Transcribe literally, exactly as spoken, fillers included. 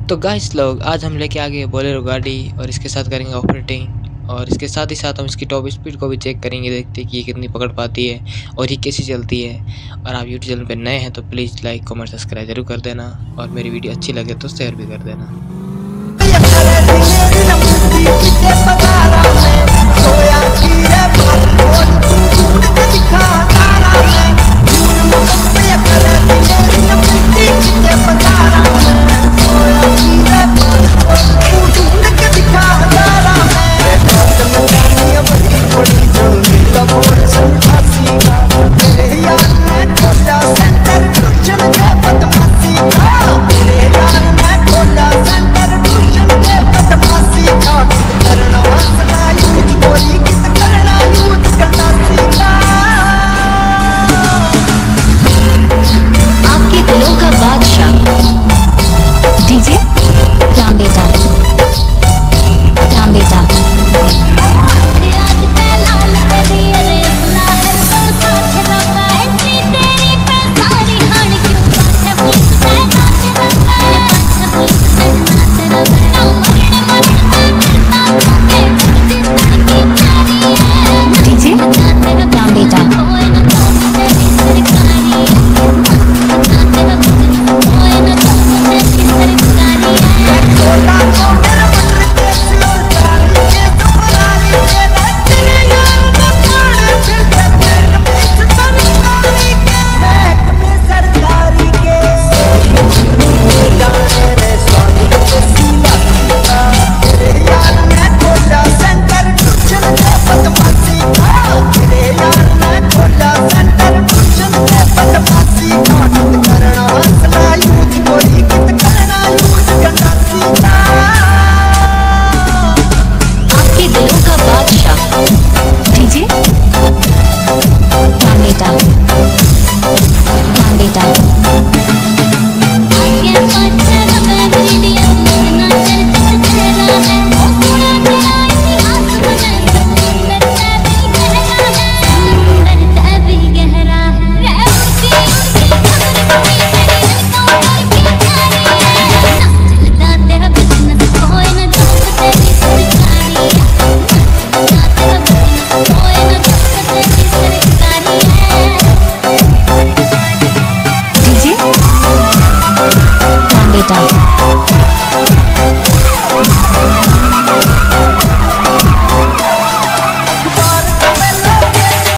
तो गाइस लोग आज हम लेके आ गए बोलेरो गाड़ी और इसके साथ करेंगे ऑपरेटिंग और इसके साथ ही साथ हम इसकी टॉप स्पीड को भी चेक करेंगे, देखते हैं कि ये कितनी पकड़ पाती है और ये कैसी चलती है। और आप यूट्यूब चैनल पर नए हैं तो प्लीज़ लाइक कमेंट सब्सक्राइब जरूर कर देना और मेरी वीडियो अच्छी लगे तो शेयर भी कर देना। Bye.